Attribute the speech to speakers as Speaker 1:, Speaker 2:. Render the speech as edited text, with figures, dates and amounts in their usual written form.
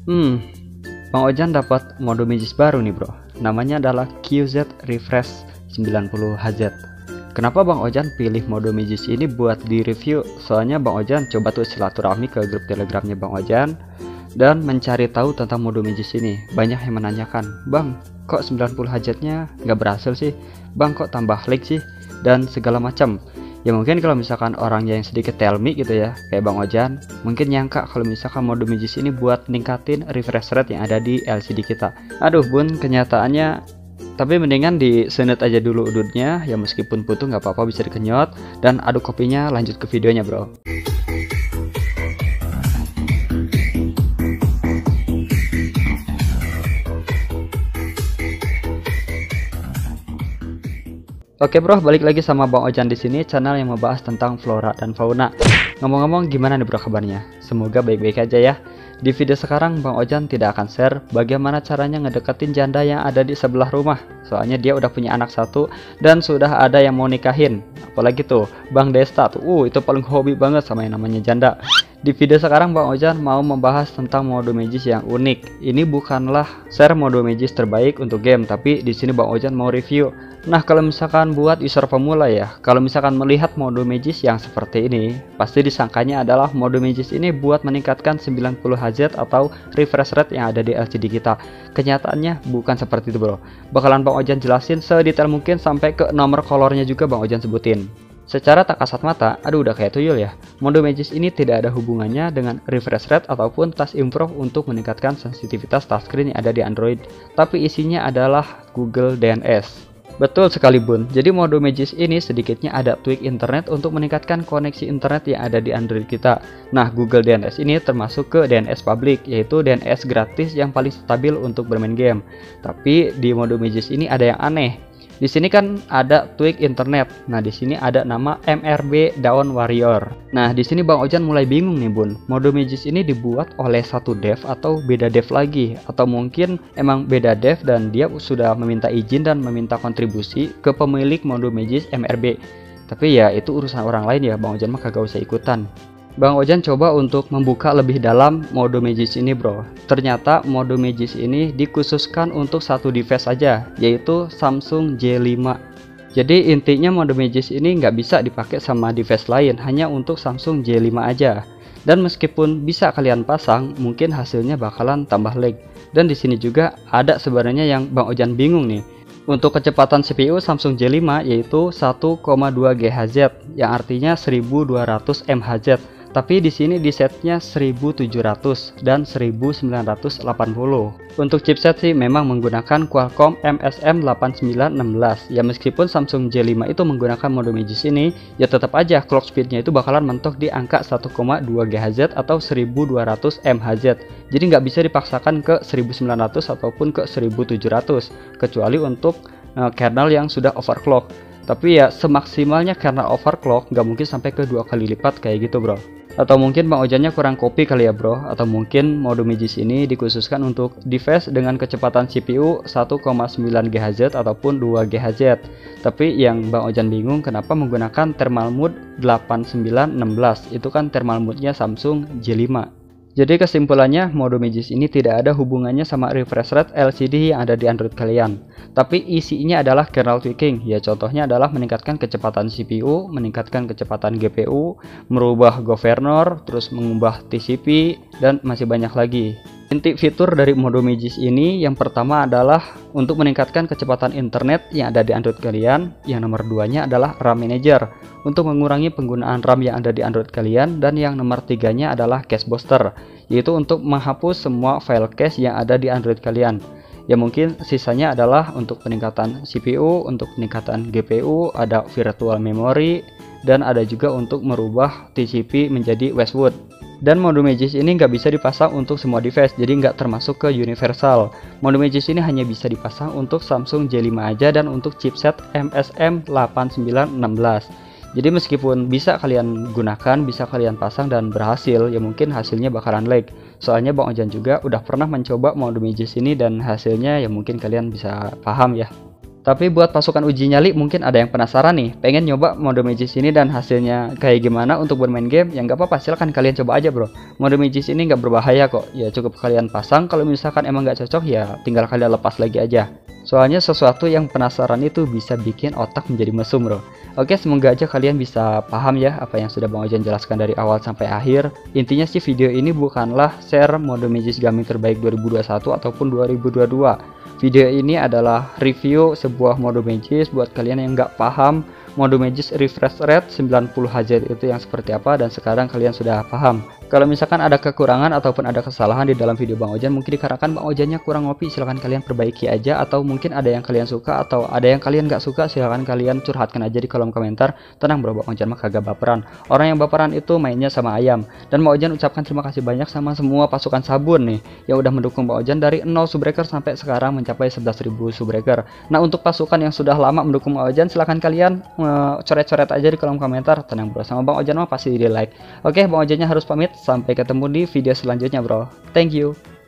Speaker 1: Hmm, Bang Ojan dapat mode magis baru nih bro. Namanya adalah QZ Refresh 90Hz. Kenapa Bang Ojan pilih mode magis ini buat di review? Soalnya Bang Ojan coba tuh silaturahmi ke grup telegramnya Bang Ojan dan mencari tahu tentang mode magis ini. Banyak yang menanyakan, Bang kok 90Hz nya nggak berhasil sih? Bang kok tambah lag sih? Dan segala macam. Ya mungkin kalau misalkan orang yang sedikit tell me gitu ya, kayak Bang Ojan, mungkin nyangka kalau misalkan mode magis ini buat ningkatin refresh rate yang ada di LCD kita. Aduh bun, kenyataannya tapi mendingan disenut aja dulu udutnya, ya meskipun putus nggak apa-apa bisa dikenyot. Dan aduk kopinya, lanjut ke videonya bro. Oke bro, balik lagi sama Bang Ojan di sini, channel yang membahas tentang flora dan fauna. Ngomong-ngomong, gimana nih bro kabarnya? Semoga baik-baik aja ya. Di video sekarang Bang Ojan tidak akan share bagaimana caranya ngedeketin janda yang ada di sebelah rumah. Soalnya dia udah punya anak satu dan sudah ada yang mau nikahin. Apalagi tuh Bang Desta tuh, itu paling hobi banget sama yang namanya janda. Di video sekarang Bang Ojan mau membahas tentang mode magis yang unik. Ini bukanlah share mode magis terbaik untuk game, tapi di sini Bang Ojan mau review. Nah, kalau misalkan buat user pemula ya, kalau misalkan melihat mode magis yang seperti ini, pasti disangkanya adalah mode magis ini buat meningkatkan 90Hz atau refresh rate yang ada di LCD kita. Kenyataannya bukan seperti itu bro. Bakalan Bang Ojan jelasin sedetail mungkin sampai ke nomor colornya juga Bang Ojan sebutin. Secara tak kasat mata, aduh udah kayak tuyul ya. Mode magis ini tidak ada hubungannya dengan refresh rate ataupun touch improve untuk meningkatkan sensitivitas touchscreen yang ada di Android. Tapi isinya adalah Google DNS. Betul sekali bun, jadi mode magis ini sedikitnya ada tweak internet untuk meningkatkan koneksi internet yang ada di Android kita. Nah, Google DNS ini termasuk ke DNS public, yaitu DNS gratis yang paling stabil untuk bermain game. Tapi di mode magis ini ada yang aneh. Di sini kan ada tweak internet. Nah, di sini ada nama MRB Dawn Warrior. Nah, di sini Bang Ojan mulai bingung nih, Bun. Mode magis ini dibuat oleh satu dev atau beda dev lagi, atau mungkin emang beda dev dan dia sudah meminta izin dan meminta kontribusi ke pemilik mode magis MRB. Tapi ya itu urusan orang lain ya, Bang Ojan mah kagak usah ikutan. Bang Ojan coba untuk membuka lebih dalam mode magis ini bro. Ternyata mode magis ini dikhususkan untuk satu device saja, yaitu Samsung J5. Jadi intinya mode magis ini nggak bisa dipakai sama device lain, hanya untuk Samsung J5 aja. Dan meskipun bisa kalian pasang, mungkin hasilnya bakalan tambah lag. Dan di sini juga ada sebenarnya yang Bang Ojan bingung nih. Untuk kecepatan CPU Samsung J5 yaitu 1,2 GHz, yang artinya 1200 MHz. Tapi di sini di setnya 1700 dan 1980. Untuk chipset sih memang menggunakan Qualcomm MSM 8916. Ya meskipun Samsung J5 itu menggunakan mode magis ini, ya tetap aja clock speednya itu bakalan mentok di angka 1,2 GHz atau 1200 MHz. Jadi nggak bisa dipaksakan ke 1900 ataupun ke 1700, kecuali untuk kernel yang sudah overclock. Tapi ya semaksimalnya karena overclock nggak mungkin sampai ke 2 kali lipat kayak gitu bro. Atau mungkin Bang Ojannya kurang copy kali ya bro. Atau mungkin mode magis ini dikhususkan untuk device dengan kecepatan CPU 1,9 GHz ataupun 2 GHz. Tapi yang Bang Ojan bingung kenapa menggunakan thermal mode 8916. Itu kan thermal mode-nya Samsung J5. Jadi kesimpulannya mode magis ini tidak ada hubungannya sama refresh rate LCD yang ada di Android kalian. Tapi isinya adalah kernel tweaking. Ya contohnya adalah meningkatkan kecepatan CPU, meningkatkan kecepatan GPU, merubah governor, terus mengubah TCP, dan masih banyak lagi. Inti fitur dari mode magis ini yang pertama adalah untuk meningkatkan kecepatan internet yang ada di Android kalian. Yang nomor 2-nya adalah RAM Manager untuk mengurangi penggunaan RAM yang ada di Android kalian. Dan yang nomor 3-nya adalah Cache Booster, yaitu untuk menghapus semua file cache yang ada di Android kalian. Ya mungkin sisanya adalah untuk peningkatan CPU, untuk peningkatan GPU, ada virtual memory, dan ada juga untuk merubah TCP menjadi Westwood. Dan mode magis ini nggak bisa dipasang untuk semua device, jadi nggak termasuk ke universal. Mode magis ini hanya bisa dipasang untuk Samsung J5 aja dan untuk chipset MSM 8916. Jadi meskipun bisa kalian gunakan, bisa kalian pasang dan berhasil, ya mungkin hasilnya bakalan lag. Soalnya Bang Ojan juga udah pernah mencoba mode magis ini dan hasilnya ya mungkin kalian bisa paham ya. Tapi buat pasukan uji nyali mungkin ada yang penasaran nih, pengen nyoba mode Magis ini dan hasilnya kayak gimana untuk bermain game, ya nggak apa-apa, silahkan kalian coba aja bro. Mode Magis ini nggak berbahaya kok, ya cukup kalian pasang, kalau misalkan emang nggak cocok ya tinggal kalian lepas lagi aja. Soalnya sesuatu yang penasaran itu bisa bikin otak menjadi mesum bro. Oke, semoga aja kalian bisa paham ya apa yang sudah Bang Ojan jelaskan dari awal sampai akhir. Intinya sih video ini bukanlah share mode Magis Gaming terbaik 2021 ataupun 2022. Video ini adalah review sebuah mode Magis buat kalian yang nggak paham mode Magis refresh rate 90 Hz itu yang seperti apa, dan sekarang kalian sudah paham. Kalau misalkan ada kekurangan ataupun ada kesalahan di dalam video Bang Ojan, mungkin dikarenakan Bang Ojannya kurang ngopi, silahkan kalian perbaiki aja, atau mungkin ada yang kalian suka atau ada yang kalian nggak suka, silahkan kalian curhatkan aja di kolom komentar. Tenang bro, Bang Ojan mah kagak baperan. Orang yang baperan itu mainnya sama ayam. Dan Bang Ojan ucapkan terima kasih banyak sama semua pasukan sabun nih yang udah mendukung Bang Ojan dari 0 subbreaker sampai sekarang mencapai 11.000 subbreaker. Nah, untuk pasukan yang sudah lama mendukung Bang Ojan, silahkan kalian coret-coret aja di kolom komentar. Tenang bro, sama Bang Ojan mah pasti di like. Oke, Bang Ojannya harus pamit. Sampai ketemu di video selanjutnya bro. Thank you.